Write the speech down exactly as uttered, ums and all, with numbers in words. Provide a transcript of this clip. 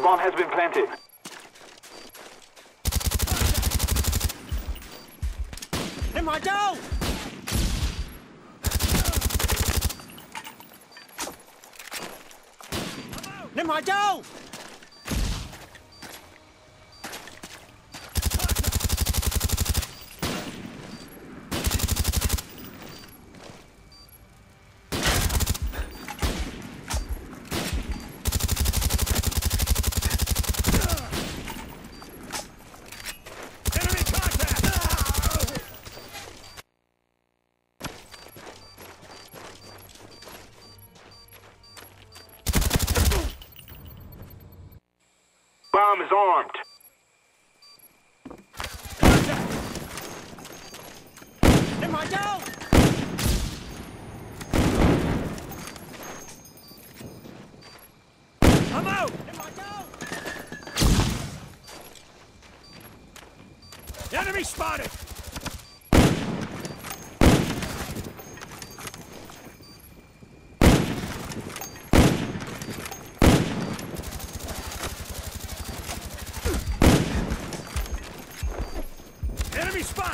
bomb has been planted. In my dough! In my dough! Bomb is armed. In my dough! I'm out! In my dough! Enemy spotted! Enemy spotted!